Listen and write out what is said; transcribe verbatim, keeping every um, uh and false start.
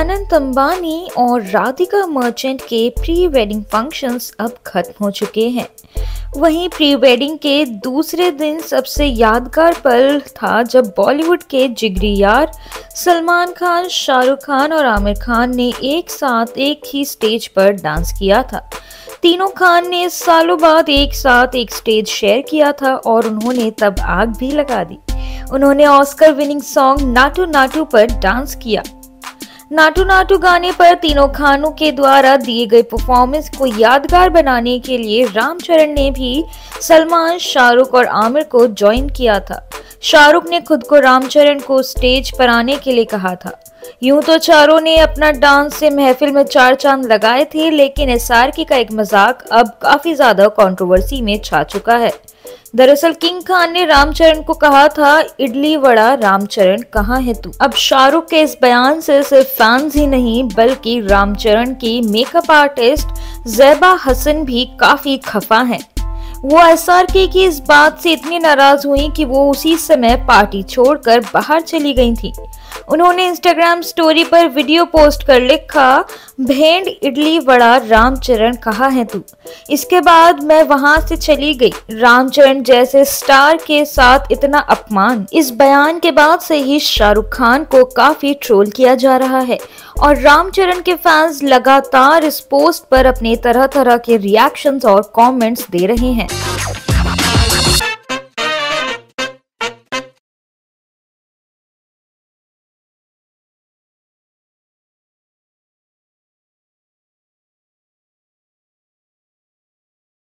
अनंत अंबानी और राधिका मर्चेंट के pre wedding functions अब खत्म हो चुके हैं। वहीं प्री वेडिंग के दूसरे दिन सबसे यादगार पल था जब बॉलीवुड के जिगरी यार सलमान खान, शाहरुख खान और आमिर खान ने एक साथ एक ही स्टेज पर डांस किया था। तीनों खान ने सालों बाद एक साथ एक स्टेज शेयर किया था और उन्होंने तब आग भी लगा दी। उन्होंने Oscar winning song Naatu Naatu पर डांस किया। नाटू नाटू गाने पर तीनों खानों के द्वारा दिए गए परफॉर्मेंस को यादगार बनाने के लिए रामचरण ने भी सलमान, शाहरुख और आमिर को ज्वाइन किया था। शाहरुख ने खुद को रामचरण को स्टेज पर आने के लिए कहा था। यूं तो चारों ने अपना डांस से महफिल में चार चांद लगाए थे, लेकिन एसआरके का एक मजाक अब काफी ज्यादा कंट्रोवर्सी में छा चुका है। दरअसल किंग खान ने रामचरण को कहा था, इडली वड़ा रामचरण कहाँ है तू। अब शाहरुख के इस बयान से सिर्फ फैंस ही नहीं बल्कि रामचरण की मेकअप आर्टिस्ट ज़ैबा हसन भी काफी खफा हैं। वो एसआरके की इस बात से इतनी नाराज हुई कि वो उसी समय पार्टी छोड़कर बाहर चली गई थी। उन्होंने इंस्टाग्राम स्टोरी पर वीडियो पोस्ट कर लिखा, भेंड इडली वड़ा रामचरण कहाँ है तू। इसके बाद मैं वहां से चली गई। रामचरण जैसे स्टार के साथ इतना अपमान। इस बयान के बाद से ही शाहरुख खान को काफी ट्रोल किया जा रहा है और रामचरण के फैंस लगातार इस पोस्ट पर अपने तरह तरह के रिएक्शंस और कमेंट्स दे रहे हैं।